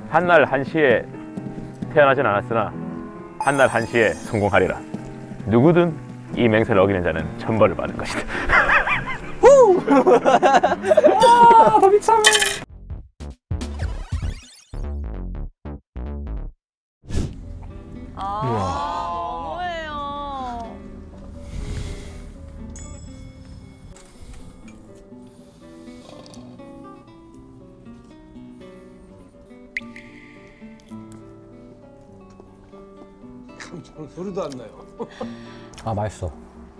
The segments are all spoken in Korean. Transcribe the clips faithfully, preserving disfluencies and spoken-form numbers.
한날 한시에 태어나진 않았으나 한날 한시에 성공하리라. 누구든 이 맹세를 어기는 자는 천벌을 받을 것이다. 후! 아, 미참. 아, 너무해요. 저는 소리도 안 나요. 아, 맛있어.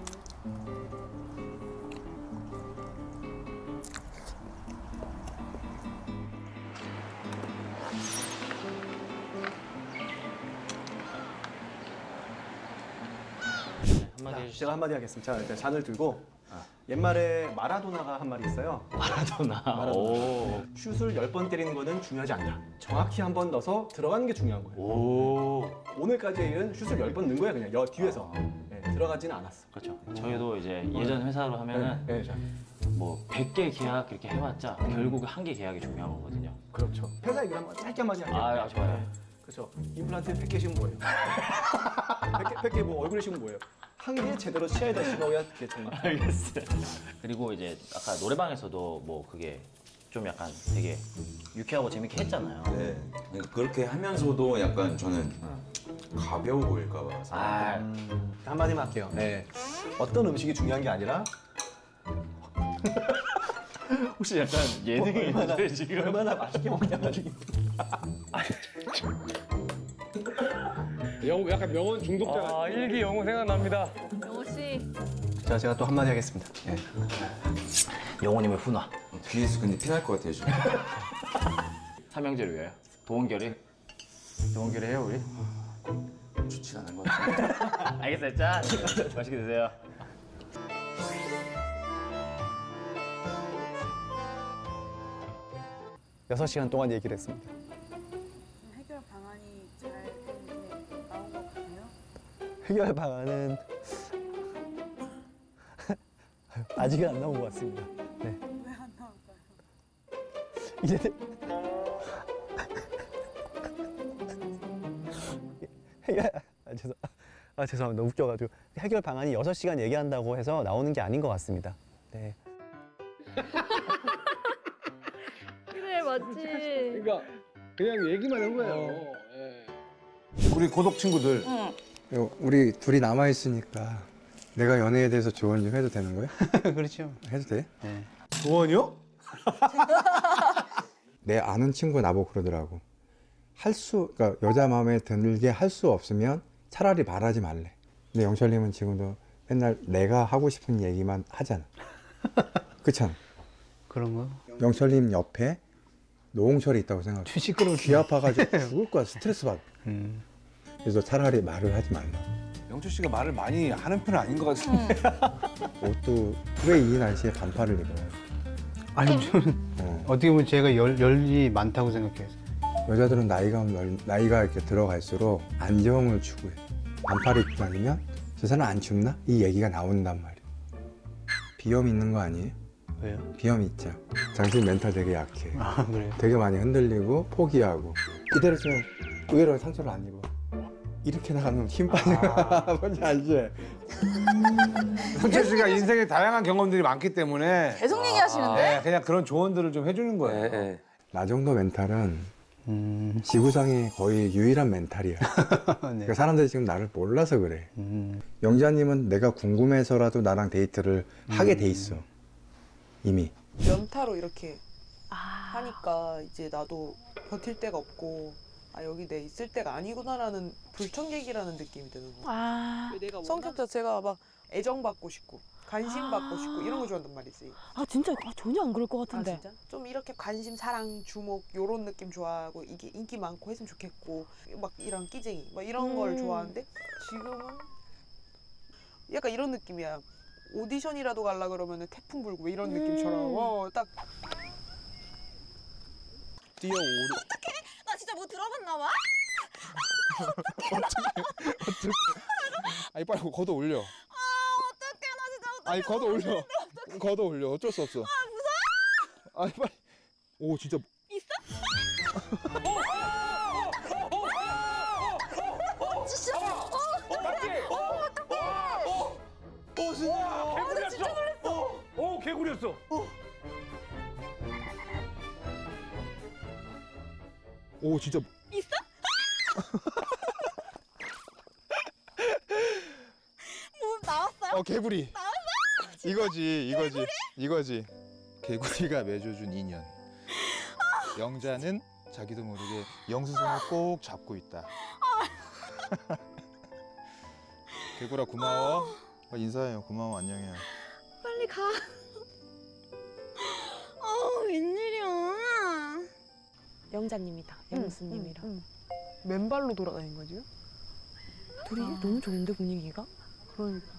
한마디 해주시죠. 제가 한마디 하겠습니다. 자, 일단 잔을 들고 옛말에 마라도나가 한 말이 있어요. 마라도나. 마라도나. 슛을 열 번 때리는 거는 중요하지 않다. 정확히 한 번 넣어서 들어가는 게 중요한 거예요. 오. 오늘까지의 일은 슛을 열 번 넣은 거야 그냥 여 뒤에서. 네, 들어가지는 않았어. 그렇죠. 저희도 이제 예전 회사로 하면은 네, 네, 뭐 백 개 계약 이렇게 해봤자 결국 한 개 계약이 중요한 거거든요. 그렇죠. 회사 얘기를 한번 짧게 한마디 할게요. 아, 아 좋아요. 그렇죠. 임플란트에 백 개씩은 뭐예요? 백 개 뭐 얼굴에 씩은 뭐예요? 한 개 제대로 치아에다 심어야 그게 정말. 알겠어요. 그리고 이제 아까 노래방에서도 뭐 그게 좀 약간 되게 유쾌하고 재밌게 했잖아요. 네. 그러니까 그렇게 하면서도 약간 저는 가벼워 보일까 봐서. 아, 음, 한마디만 할게요. 네. 어떤 음식이 중요한 게 아니라 혹시 약간 예능이 얼마나, 있는데 지금? 얼마나 맛있게 먹냐가 중요해. 영, 약간 명언 중독자 같아. 아, 일기 영웅 생각납니다. 영호 씨. 자, 제가 또 한마디 하겠습니다. 네. 영호님의 훈화. 뒤에서 근데 피날 것 같아요 지금. 삼형제를 위하여. 도원결이. 도원결이 해요 우리? 좋지 않은 것 같아요. 알겠어요. 짠. 맛있게 드세요. 여섯 시간 동안 얘기를 했습니다. 해결 방안이 잘 됐는데 나온 것 같아요? 해결 방안은 아직은 안 나온 것 같습니다. 네. 왜 안 나올까요? 이제 해결 아, 죄송 아 죄송합니다. 너무 웃겨가지고 해결 방안이 여섯 시간 얘기한다고 해서 나오는 게 아닌 것 같습니다. 네. 그래 맞지. 그러니까 그냥 얘기만 한 거예요. 예. 우리 고독 친구들. 응. 우리 둘이 남아 있으니까 내가 연애에 대해서 조언 좀 해도 되는 거야? 그렇죠. 해도 돼? 네. 조언이요? 내 아는 친구 나보고 그러더라고. 할 수, 그러니까 여자 마음에 들게 할 수 없으면 차라리 말하지 말래. 근데 영철님은 지금도 맨날 내가 하고 싶은 얘기만 하잖아. 그렇잖아. 그런 거? 영철님 옆에 노홍철이 있다고 생각해. 시끄러워. 귀 아파가지고 죽을 거야. 스트레스 받아. 음. 그래서 차라리 말을 하지 말라. 영철 씨가 말을 많이 하는 편은 아닌 것 같은데. 옷도 왜 이 날씨에 반팔을 입어요? 아니, 저는 어. 어떻게 보면 제가 열, 열이 많다고 생각해요. 여자들은 나이가 널- 나이가 이렇게 들어갈수록 안정을 추구해. 반팔 입고 다니면 저 사람 안 춥나? 이 얘기가 나온단 말이야. 비염 있는 거 아니에요? 왜요? 비염 있죠. 당신 멘탈 되게 약해. 아, 그래요? 되게 많이 흔들리고 포기하고 이대로 좀 의외로 상처를 안 입어. 이렇게 나가면 힘 빠지고 뭔지 알지? 영철 씨가 인생에 다양한 경험들이 많기 때문에 계속 얘기하시는데? 네, 그냥 그런 조언들을 좀 해주는 거예요. 나 정도 멘탈은 음. 지구상의 거의 유일한 멘탈이야. 네. 그러니까 사람들이 지금 나를 몰라서 그래. 음. 영자님은 내가 궁금해서라도 나랑 데이트를 하게 돼 있어. 이미. 연타로 이렇게 아. 하니까 이제 나도 버틸 데가 없고 아 여기 내 있을 때가 아니구나라는 불청객이라는 느낌이 드는 거야. 아. 성격 자체가 막 애정받고 싶고 관심 받고 싶고 이런 거 좋아한단 말이지. 아 진짜 아, 전혀 안 그럴 것 아 같은데. 진짜? 좀 이렇게 관심, 사랑, 주목 요런 느낌 좋아하고 이게 인기 많고 했으면 좋겠고 막 이런 끼쟁이 막 이런 걸 음. 좋아하는데 지금은 약간 이런 느낌이야. 오디션이라도 가려 그러면 태풍 불고 뭐 이런 음. 느낌처럼 어, 딱 뛰어오르. 나 진짜 뭐 들어봤나 봐. 아니 빨리 걷어 올려. 아 어떡해 나 진짜 어떡해. 아니 걷어 올려. 걷어 올려. 어쩔 수 없어. 아 무서워. 아니 빨리. 오 진짜. 있어? 진짜. 어, 맞지? 어, 어떡해. 어, 진짜. 개구리였어. 진짜 놀랐어. 오, 개구리였어. 오 진짜 있어? 뭐 나왔어요? 어 개구리 이거지 이거지 이거지 개구리가 맺어준 인연 영자는 자기도 모르게 영수증을 꼭 잡고 있다 개구라 고마워 어, 인사해요 고마워 안녕해요 빨리 가. 어, 웬일이야. 영자님이다. 영수님이랑. 응, 맨발로 돌아다닌 거지? 둘이 너무 좋은데 분위기가? 그러니까.